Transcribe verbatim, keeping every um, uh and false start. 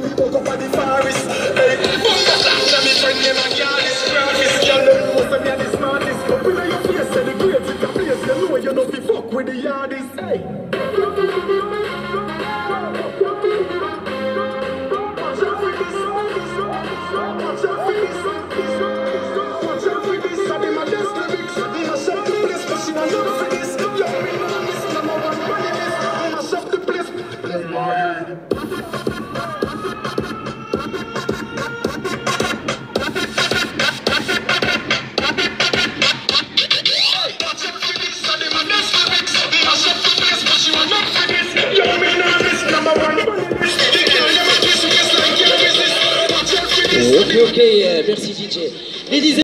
we woke up at the forest. Hey, fuck the flash, and me friend name a Carlis Gravis. Girl, them know say me a the smartest. We know your face, say the greatest. The place you know you know fi fuck with the yardies. Hey. Ok, ok, merci D J. Ladies